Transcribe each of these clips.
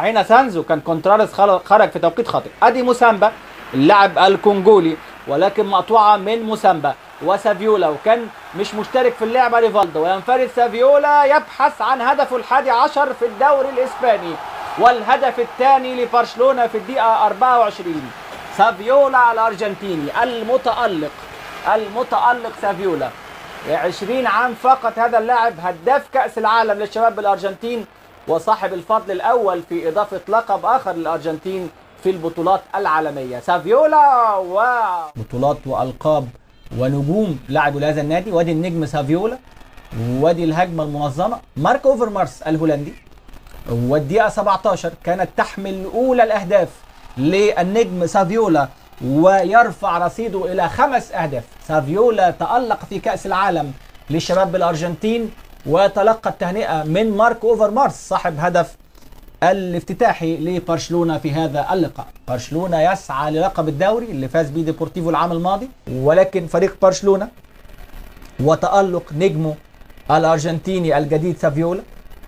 هنا سانزو كان كونتراريس خرج في توقيت خاطئ. ادي موسامبا اللاعب الكونجولي ولكن مقطوعه من موسامبا وسافيولا، وكان مش مشترك في اللعبه ريفالدو، وينفرد سافيولا يبحث عن هدفه ال11 في الدوري الاسباني والهدف الثاني لبرشلونه في الدقيقه 24. سافيولا الارجنتيني المتألق سافيولا، 20 عام فقط هذا اللاعب، هداف كأس العالم للشباب بالأرجنتين وصاحب الفضل الأول في إضافة لقب آخر للأرجنتين في البطولات العالمية. سافيولا وبطولات وألقاب ونجوم لعبوا لهذا النادي. وادي النجم سافيولا، وادي الهجمة المنظمة مارك أوفرمارس الهولندي، والدقيقة 17 كانت تحمل أولى الأهداف للنجم سافيولا ويرفع رصيده إلى 5 أهداف. سافيولا تألق في كأس العالم للشباب بالأرجنتين وتلقى التهنئة من مارك أوفرمارس صاحب هدف الافتتاحي لبرشلونة في هذا اللقاء. برشلونة يسعى للقب الدوري اللي فاز به ديبورتيفو العام الماضي، ولكن فريق برشلونة وتألق نجمه الأرجنتيني الجديد سافيولا.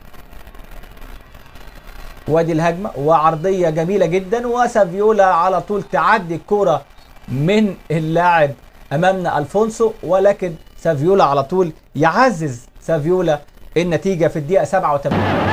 وادي الهجمة وعرضية جميلة جدا، وسافيولا على طول تعدي الكرة من اللاعب أمامنا ألفونسو، ولكن سافيولا على طول يعزز سافيولا النتيجة في الدقيقة 87.